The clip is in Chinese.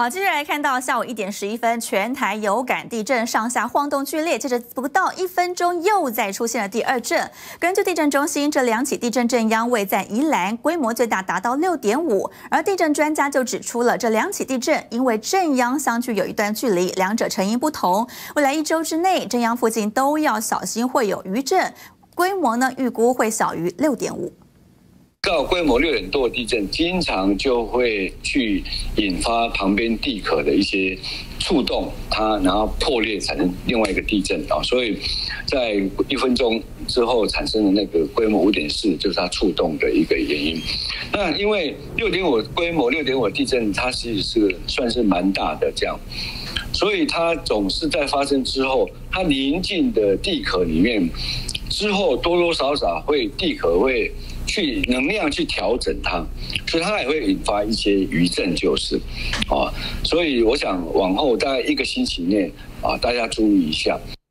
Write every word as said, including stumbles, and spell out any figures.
好，接着来看到下午一点十一分，全台有感地震，上下晃动剧烈。接着不到一分钟，又再出现了第二震。根据地震中心，这两起地震震央位在宜兰，规模最大达到六点五。而地震专家就指出了，这两起地震因为震央相距有一段距离，两者成因不同。未来一周之内，震央附近都要小心会有余震，规模呢预估会小于六点五。 到规模六点多的地震，经常就会去引发旁边地壳的一些触动，它然后破裂产生另外一个地震啊，所以在一分钟之后产生的那个规模五点四，就是它触动的一个原因。那因为六点五规模六点五地震，它其实是算是蛮大的这样，所以它总是在发生之后，它临近的地壳里面之后多多少少会地壳会。 去能量去调整它，所以它也会引发一些余震，就是啊，所以我想往后大概一个星期内啊，大家注意一下。